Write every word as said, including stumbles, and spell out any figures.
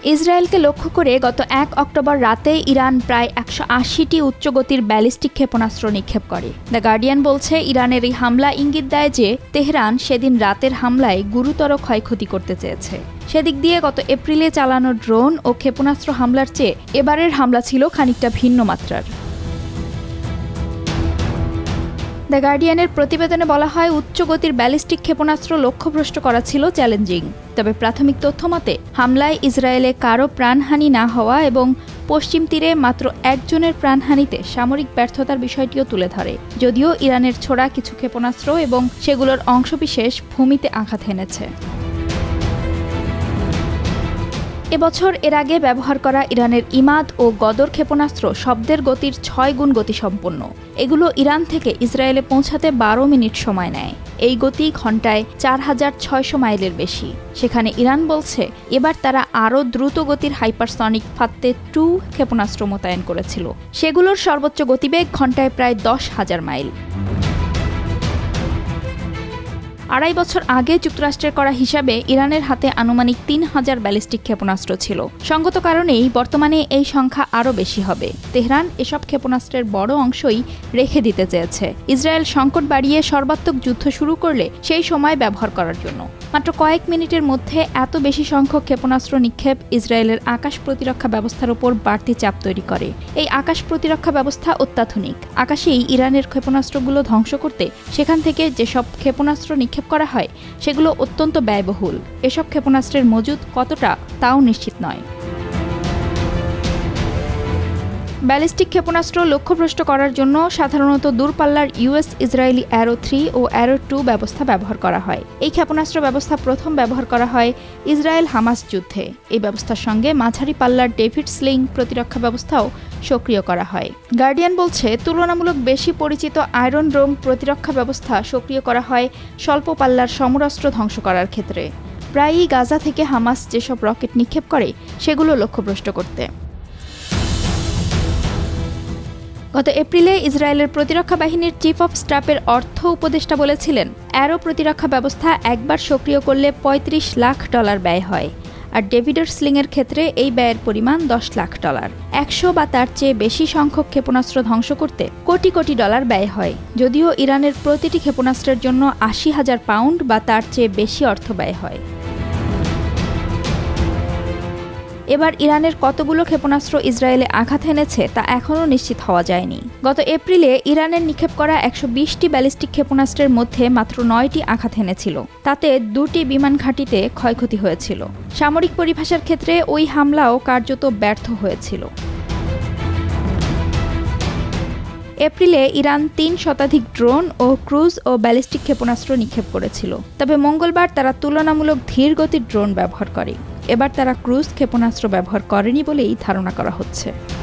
ইসরায়েলকে লক্ষ্য করে গত এক অক্টোবর রাতে ইরান প্রায় একশো আশিটি উচ্চগতির ব্যালিস্টিক ক্ষেপণাস্ত্র নিক্ষেপ করে। দ্য গার্ডিয়ান বলছে, ইরানের এই হামলা ইঙ্গিত দেয় যে তেহরান সেদিন রাতের হামলায় গুরুতর ক্ষয়ক্ষতি করতে চেয়েছে। সেদিক দিয়ে গত এপ্রিলে চালানো ড্রোন ও ক্ষেপণাস্ত্র হামলার চেয়ে এবারের হামলা ছিল খানিকটা ভিন্ন মাত্রার। দ্য গার্ডিয়ানের প্রতিবেদনে বলা হয়, উচ্চগতির ব্যালিস্টিক ক্ষেপণাস্ত্র লক্ষ্যভ্রষ্ট করা ছিল চ্যালেঞ্জিং। তবে প্রাথমিক তথ্য মতে হামলায় ইসরায়েলে কারো প্রাণহানি না হওয়া এবং পশ্চিম তীরে মাত্র একজনের প্রাণহানিতে সামরিক ব্যর্থতার বিষয়টিও তুলে ধরে। যদিও ইরানের ছোড়া কিছু ক্ষেপণাস্ত্র এবং সেগুলোর অংশবিশেষ ভূমিতে আঘাত হেনেছে। এবছর এর আগে ব্যবহার করা ইরানের ইমাদ ও গদর ক্ষেপণাস্ত্র শব্দের গতির ছয় গুণ গতিসম্পন্ন। এগুলো ইরান থেকে ইসরায়েলে পৌঁছাতে বারো মিনিট সময় নেয়। এই গতি ঘণ্টায় চার হাজার ছয়শো মাইলের বেশি। সেখানে ইরান বলছে, এবার তারা আরও দ্রুত গতির হাইপারসনিক ফাত্তে টু ক্ষেপণাস্ত্র মোতায়েন করেছিল। সেগুলোর সর্বোচ্চ গতিবেগ ঘণ্টায় প্রায় দশ হাজার মাইল। আড়াই বছর আগে যুক্তরাষ্ট্রের করা হিসাবে ইরানের হাতে আনুমানিক তিন হাজার ব্যালিস্টিক ক্ষেপণাস্ত্র ছিল। সঙ্গত কারণেই বর্তমানে এই সংখ্যা আরও বেশি হবে। তেহরান এসব ক্ষেপণাস্ত্রের বড় অংশই রেখে দিতে চেয়েছে, ইসরায়েল সংকট বাড়িয়ে সর্বাত্মক যুদ্ধ শুরু করলে সেই সময় ব্যবহার করার জন্য। মাত্র কয়েক মিনিটের মধ্যে এত বেশি সংখ্যক ক্ষেপণাস্ত্র নিক্ষেপ ইসরায়েলের আকাশ প্রতিরক্ষা ব্যবস্থার উপর বাড়তি চাপ তৈরি করে। এই আকাশ প্রতিরক্ষা ব্যবস্থা অত্যাধুনিক। আকাশেই ইরানের ক্ষেপণাস্ত্রগুলো ধ্বংস করতে সেখান থেকে যেসব ক্ষেপণাস্ত্র নিক্ষেপ করা হয় সেগুলো অত্যন্ত ব্যয়বহুল। এসব ক্ষেপণাস্ত্রের মজুদ কতটা তাও নিশ্চিত নয়। ব্যালিস্টিক ক্ষেপণাস্ত্র লক্ষ্যভ্রষ্ট করার জন্য সাধারণত দূরপাল্লার ইউএস ইসরায়েলি অ্যারো থ্রি ও অ্যারো টু ব্যবস্থা ব্যবহার করা হয়। এই ক্ষেপণাস্ত্র ব্যবস্থা প্রথম ব্যবহার করা হয় ইসরায়েল হামাস যুদ্ধে। এই ব্যবস্থার সঙ্গে মাঝারি পাল্লার ডেভিড স্লিং প্রতিরক্ষা ব্যবস্থাও সক্রিয় করা হয়। গার্ডিয়ান বলছে, তুলনামূলক বেশি পরিচিত আয়রন ডোম প্রতিরক্ষা ব্যবস্থা সক্রিয় করা হয় স্বল্প পাল্লার সমরাস্ত্র ধ্বংস করার ক্ষেত্রে। প্রায়ই গাজা থেকে হামাস যেসব রকেট নিক্ষেপ করে সেগুলো লক্ষ্যভ্রষ্ট করতে। গত এপ্রিলে ইসরায়েলের প্রতিরক্ষা বাহিনীর চিফ অফ স্টাফের অর্থ উপদেষ্টা বলেছিলেন, অ্যারো প্রতিরক্ষা ব্যবস্থা একবার সক্রিয় করলে পঁয়ত্রিশ লাখ ডলার ব্যয় হয়, আর ডেভিডের স্লিংয়ের ক্ষেত্রে এই ব্যয়ের পরিমাণ দশ লাখ ডলার। একশো বা তার চেয়ে বেশি সংখ্যক ক্ষেপণাস্ত্র ধ্বংস করতে কোটি কোটি ডলার ব্যয় হয়। যদিও ইরানের প্রতিটি ক্ষেপণাস্ত্রের জন্য আশি হাজার পাউন্ড বা তার চেয়ে বেশি অর্থ ব্যয় হয়। এবার ইরানের কতগুলো ক্ষেপণাস্ত্র ইসরায়েলে আঘাত এনেছে তা এখনও নিশ্চিত হওয়া যায়নি। গত এপ্রিলে ইরানের নিক্ষেপ করা একশো বিশটি ব্যালিস্টিক ক্ষেপণাস্ত্রের মধ্যে মাত্র নয়টি আঘাত এনেছিল। তাতে দুটি বিমান ঘাঁটিতে ক্ষয়ক্ষতি হয়েছিল। সামরিক পরিভাষার ক্ষেত্রে ওই হামলাও কার্যত ব্যর্থ হয়েছিল। এপ্রিলে ইরান তিন শতাধিক ড্রোন ও ক্রুজ ও ব্যালিস্টিক ক্ষেপণাস্ত্র নিক্ষেপ করেছিল। তবে মঙ্গলবার তারা তুলনামূলক ধীর গতির ড্রোন ব্যবহার করে। এবার তারা ক্রুজ ক্ষেপণাস্ত্র ব্যবহার করেনি বলেই ধারণা করা হচ্ছে।